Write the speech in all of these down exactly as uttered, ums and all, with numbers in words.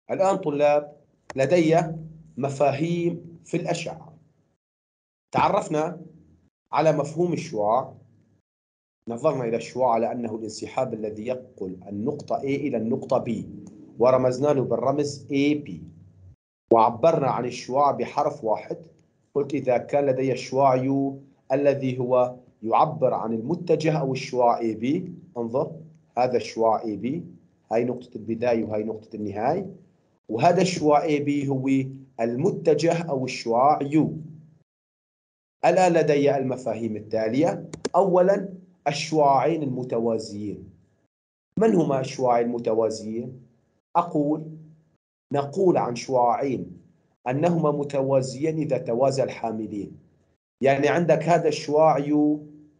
الآن طلاب لدي مفاهيم في الأشعة. تعرفنا على مفهوم الشعاع، نظرنا إلى الشعاع على أنه الانسحاب الذي ينقل النقطة A إلى النقطة B، ورمزنا له بالرمز إيه بي، وعبرنا عن الشعاع بحرف واحد. قلت إذا كان لدي الشعاع U الذي هو يعبر عن المتجه أو الشعاع إيه بي، انظر هذا الشعاع إيه بي، هاي نقطة البداية وهي نقطة النهاية، وهذا الشعاع إيه بي هو المتجه أو الشعاع U. الآن لدي المفاهيم التالية. أولاً الشعاعين المتوازيين. من هما الشعاعين المتوازيين؟ أقول نقول عن شعاعين أنهما متوازيين إذا توازى الحاملين. يعني عندك هذا الشعاع U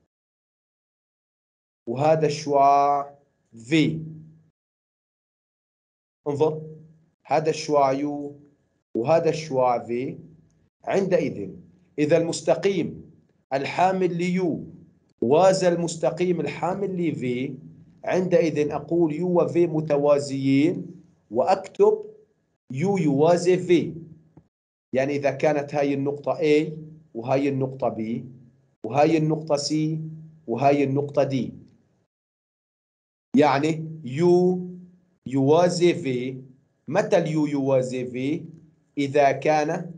وهذا الشعاع V. انظر هذا الشعاع U وهذا الشعاع V. عندئذ إذا المستقيم الحامل ليو وازى المستقيم الحامل لV، عندئذ أقول U و V متوازيين وأكتب U يوازي V. يعني إذا كانت هاي النقطة A وهاي النقطة B وهاي النقطة C وهاي النقطة D، يعني U يوازي V. متى اليو يوازي V؟ إذا كان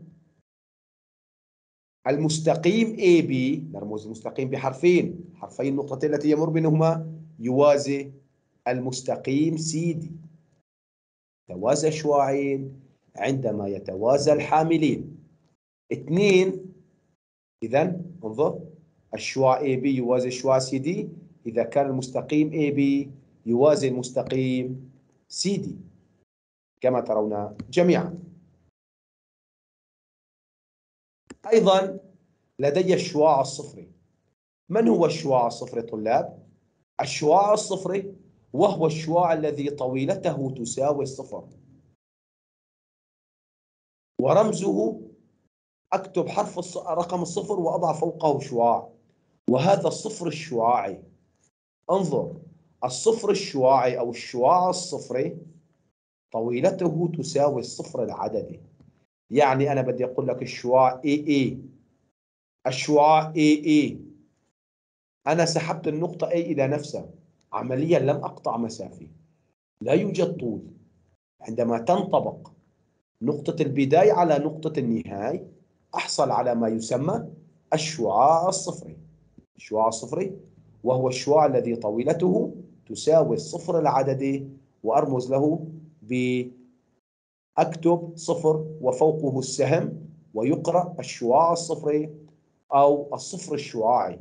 المستقيم إيه بي، نرمز المستقيم بحرفين، حرفي النقطتين التي يمر بينهما، يوازي المستقيم سي دي. توازى الشعاعين عندما يتوازى الحاملين. اثنين، إذا انظر الشعاع إيه بي يوازي الشعاع سي دي إذا كان المستقيم إيه بي يوازي المستقيم سي دي كما ترون جميعا. أيضا لدي الشعاع الصفري. من هو الشعاع الصفري طلاب؟ الشعاع الصفري وهو الشعاع الذي طويلته تساوي الصفر، ورمزه أكتب حرف الص... رقم الصفر وأضع فوقه شعاع، وهذا الصفر الشعاعي. انظر الصفر الشعاعي أو الشعاع الصفري طويلته تساوي الصفر العددي. يعني أنا بدي أقول لك الشعاع إيه إيه، الشعاع إيه إيه، أنا سحبت النقطة A إلى نفسها، عمليا لم أقطع مسافة، لا يوجد طول. عندما تنطبق نقطة البداية على نقطة النهاية أحصل على ما يسمى الشعاع الصفري. الشعاع الصفري وهو الشعاع الذي طويلته تساوي الصفر العددي، وأرمز له بأكتب صفر وفوقه السهم ويقرأ الشعاع الصفري أو الصفر الشعاعي.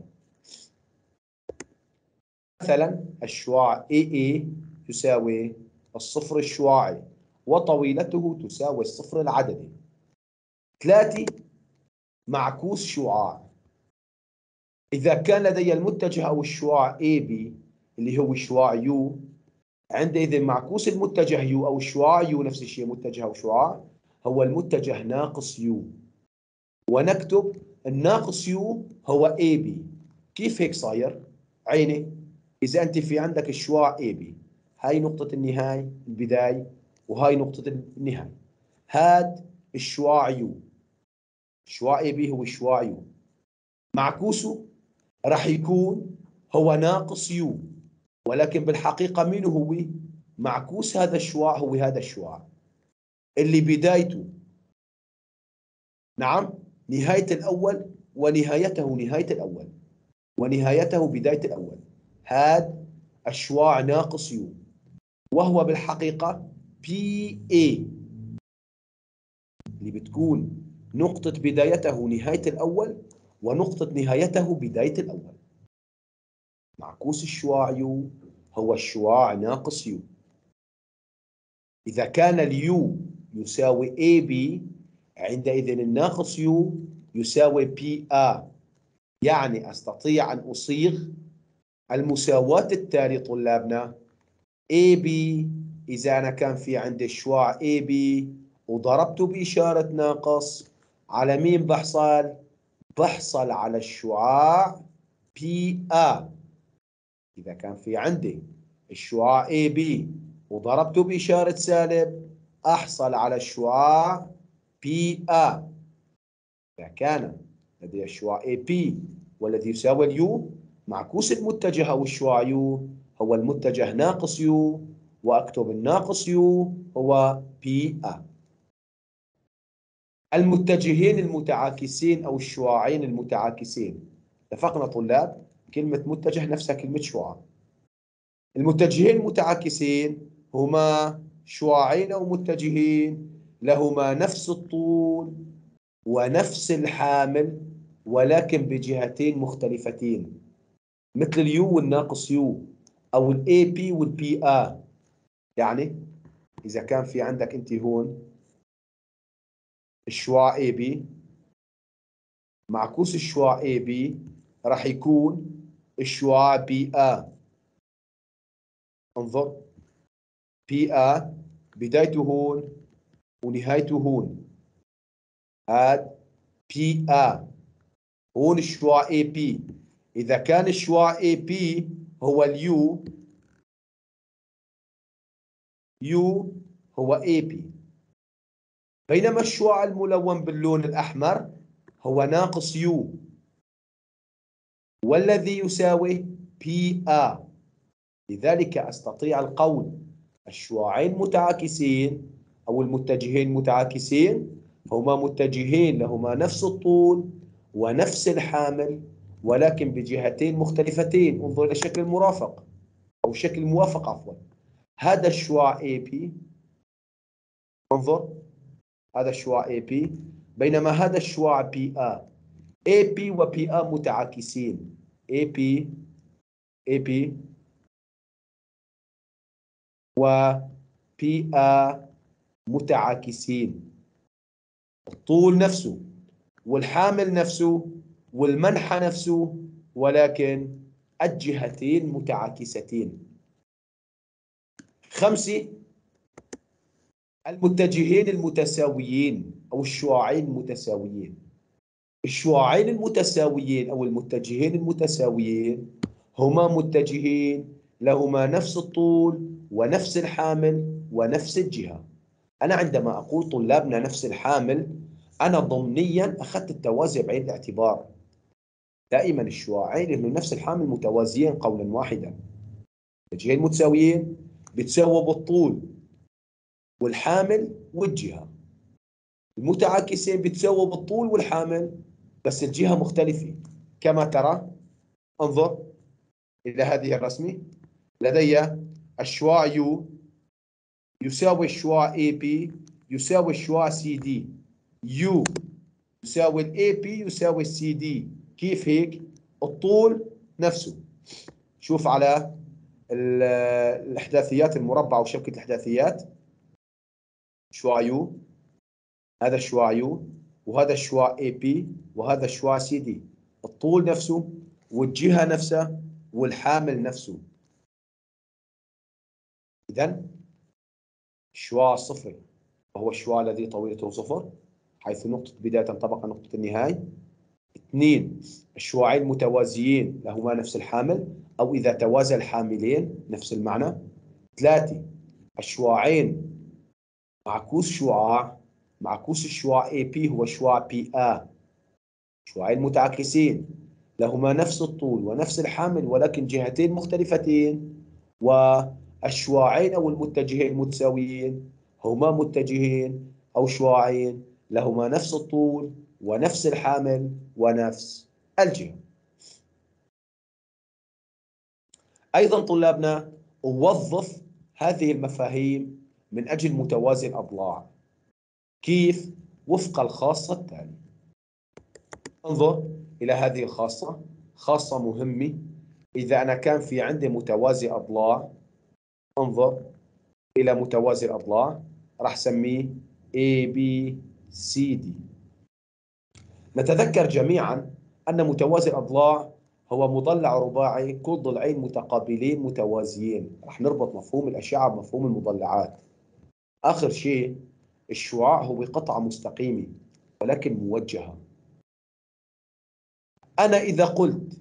مثلا الشعاع إيه إيه يساوي الصفر الشعاعي وطويلته تساوي الصفر العددي. ثلاثة معكوس شعاع. إذا كان لدي المتجه أو الشعاع إيه بي اللي هو الشعاع U، عندئذ معكوس المتجه U أو الشعاع U نفس الشيء متجه أو شعاع هو المتجه ناقص U، ونكتب الناقص U هو إيه بي. كيف هيك صاير؟ عيني إذا أنت في عندك الشعاع إيه بي، هاي نقطة النهاية البداية وهاي نقطة النهاية، هاد الشعاع U، الشعاع إيه بي هو الشعاع U، معكوسه راح يكون هو ناقص يو، ولكن بالحقيقة مين هو؟ معكوس هذا الشعاع هو هذا الشعاع اللي بدايته نعم نهاية الأول ونهايته نهاية الأول ونهايته بداية الأول. هذا الشعاع ناقص يو وهو بالحقيقة بي إيه اللي بتكون نقطة بدايته نهاية الأول ونقطة نهايته بداية الأول. معكوس الشعاع يو هو الشعاع ناقص يو. إذا كان اليو يساوي إيه بي، عندئذ الناقص يو يساوي بي آ. يعني أستطيع أن أصيغ المساواة التالي طلابنا. إيه بي إذا أنا كان في عندي الشعاع إيه بي وضربته بإشارة ناقص على مين بحصل؟ بحصل على الشعاع بي آ. إذا كان في عندي الشعاع إيه بي وضربته بإشارة سالب أحصل على شعاع بي آ. إذا كان لدي الشعاع اي بي والذي يساوي اليو، معكوس المتجه أو الشعاع يو هو المتجه ناقص يو، وأكتب الناقص يو هو بي آ. المتجهين المتعاكسين أو الشعاعين المتعاكسين، اتفقنا طلاب؟ كلمة متجه نفسها كلمة شعاع. المتجهين المتعاكسين هما شعاعين أو متجهين لهما نفس الطول ونفس الحامل ولكن بجهتين مختلفتين، مثل اليو والناقص يو أو الاي بي والبي آ. يعني إذا كان في عندك أنت هون الشعاع اي بي، معكوس الشعاع اي بي راح يكون الشعاع بي آ. انظر، بي آ بدايته هون ونهايته هون، هاد بي آ. هون الشعاع اي بي، إذا كان الشعاع اي بي هو اليو، يو هو اي بي، بينما الشعاع الملون باللون الأحمر هو ناقص يو والذي يساوي بي آ. لذلك أستطيع القول الشعاعين متعاكسين أو المتجهين متعاكسين هما متجهين لهما نفس الطول ونفس الحامل ولكن بجهتين مختلفتين. انظر إلى شكل المرافق أو شكل الموافق عفوا. هذا الشعاع اي بي، انظر هذا الشعاع اي بي، بينما هذا الشعاع بي آ. اي بي وبي آ متعاكسين، اي بي اي بي وبي آ متعاكسين، الطول نفسه والحامل نفسه والمنحى نفسه ولكن الجهتين متعاكستين. خمسة، المتجهين المتساويين أو الشعاعين المتساويين. الشعاعين المتساويين أو المتجهين المتساويين هما متجهين لهما نفس الطول ونفس الحامل ونفس الجهة. أنا عندما أقول طلابنا نفس الحامل، أنا ضمنيا أخذت التوازي بعين الاعتبار. دائما الشعاعين اللي نفس الحامل متوازيين قولا واحدا. المتجهين متساويين بتساووا بالطول والحامل والجهة. المتعاكسين بتساووا بالطول والحامل بس الجهة مختلفة. كما ترى، انظر إلى هذه الرسمة، لدي الشعاع يو يساوي الشعاع اي بي يساوي الشعاع سي دي. يو يساوي الاي بي يساوي السي دي. كيف هيك؟ الطول نفسه. شوف على الاحداثيات المربعة وشبكة الاحداثيات، شعاع يو، هذا الشعاع يو وهذا الشعاع اي بي وهذا الشعاع سي دي، الطول نفسه والجهة نفسها والحامل نفسه. إذن الشعاع الصفري وهو الشعاع الذي طويلته صفر حيث نقطة بداية تنطبق على نقطة النهاية. اثنين، الشعاعين متوازيين لهما نفس الحامل أو إذا توازى الحاملين نفس المعنى. ثلاثة، الشعاعين معكوس شعاع، معكوس الشعاع اي بي هو الشعاع بي آ. شعاعين متعاكسين لهما نفس الطول ونفس الحامل ولكن جهتين مختلفتين. والشعاعين أو المتجهين المتساويين هما متجهين أو شعاعين لهما نفس الطول ونفس الحامل ونفس الجهة. أيضا طلابنا أوظف هذه المفاهيم من أجل متوازي الأضلاع. كيف؟ وفق الخاصة التالية. انظر إلى هذه الخاصة، خاصة مهمة. إذا أنا كان في عندي متوازي أضلاع، انظر إلى متوازي الأضلاع راح سميه A B C D. نتذكر جميعا أن متوازي الأضلاع هو مضلع رباعي كل ضلعين متقابلين متوازيين. راح نربط مفهوم الأشعة بمفهوم المضلعات. آخر شيء، الشعاع هو قطعة مستقيمة ولكن موجهة. أنا إذا قلت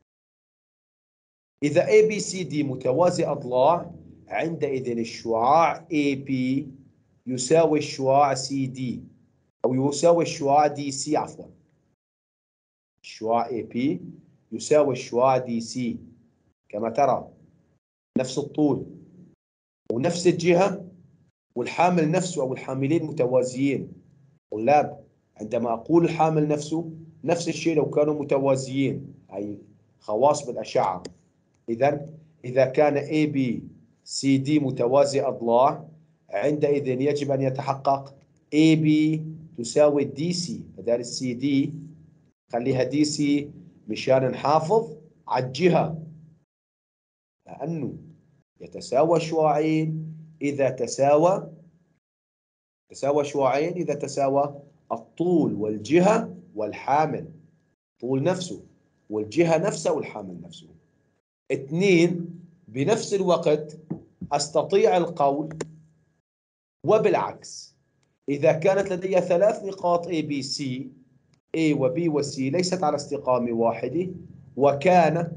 إذا A B C D متوازي أضلاع، عندئذ الشعاع A B يساوي الشعاع سي دي، أو يساوي الشعاع دي سي عفوا. الشعاع اي بي يساوي الشعاع دي سي كما ترى، نفس الطول ونفس الجهة والحامل نفسه أو الحاملين متوازيين. طلاب، عندما أقول الحامل نفسه، نفس الشيء لو كانوا متوازيين، أي خواص بالأشعة. إذا إذا كان اي بي سي دي متوازي أضلاع، عندئذ يجب أن يتحقق اي بي تساوي دي سي، بدل السي دي خليها دي سي مشان نحافظ على الجهة، لأنه يتساوى شعاعين إذا تساوى تساوى شعاعين إذا تساوى الطول والجهة والحامل، طول نفسه والجهة نفسها والحامل نفسه. اثنين، بنفس الوقت أستطيع القول وبالعكس، إذا كانت لدي ثلاث نقاط A B C، A و B و C ليست على استقامة واحدة، وكان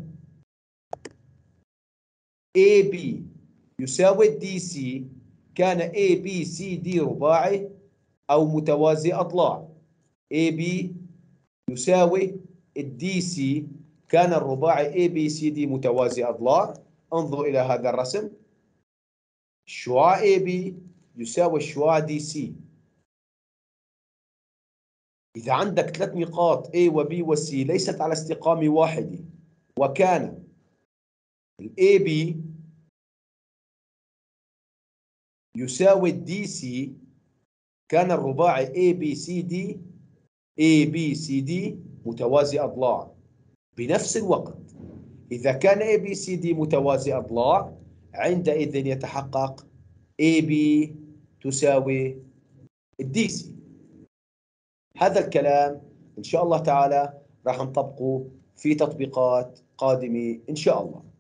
A B يساوي D C، كان A B C D رباعي أو متوازي أضلاع. A B يساوي D C، كان الرباعي A B C D متوازي أضلاع. انظروا إلى هذا الرسم، الشعاع A B يساوي الشعاع D C. إذا عندك ثلاث نقاط A و B و C ليست على استقامة واحدة، وكان ال A B يساوي ال D C، كان الرباعي A B C D A B C D متوازي أضلاع. بنفس الوقت إذا كان A B C D متوازي أضلاع، عندئذ يتحقق A B تساوي D C. هذا الكلام إن شاء الله تعالى راح نطبقه في تطبيقات قادمة إن شاء الله.